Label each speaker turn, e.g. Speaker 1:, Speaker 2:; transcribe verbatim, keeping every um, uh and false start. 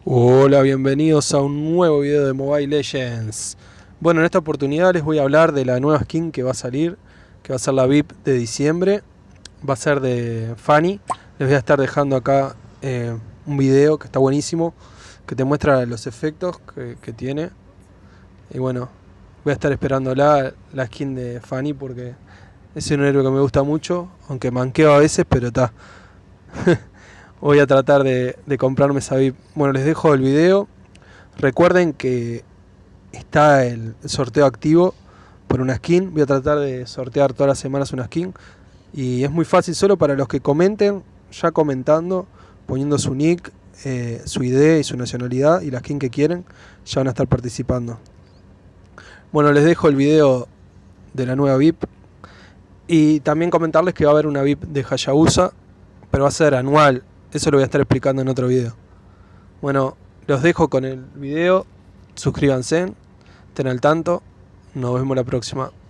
Speaker 1: Hola, bienvenidos a un nuevo video de Mobile Legends. Bueno, en esta oportunidad les voy a hablar de la nueva skin que va a salir, que va a ser la V I P de diciembre. Va a ser de Fanny. Les voy a estar dejando acá eh, un video que está buenísimo, que te muestra los efectos que, que tiene. Y bueno, voy a estar esperando la, la skin de Fanny porque es un héroe que me gusta mucho, aunque manqueo a veces, pero está. Voy a tratar de, de comprarme esa V I P. Bueno, les dejo el video. Recuerden que está el sorteo activo por una skin. Voy a tratar de sortear todas las semanas una skin. Y es muy fácil, solo para los que comenten, ya comentando, poniendo su nick, eh, su I D y su nacionalidad y la skin que quieren, ya van a estar participando. Bueno, les dejo el video de la nueva V I P. Y también comentarles que va a haber una V I P de Hayabusa, pero va a ser anual. Eso lo voy a estar explicando en otro video. Bueno, los dejo con el video. Suscríbanse, estén al tanto. Nos vemos la próxima.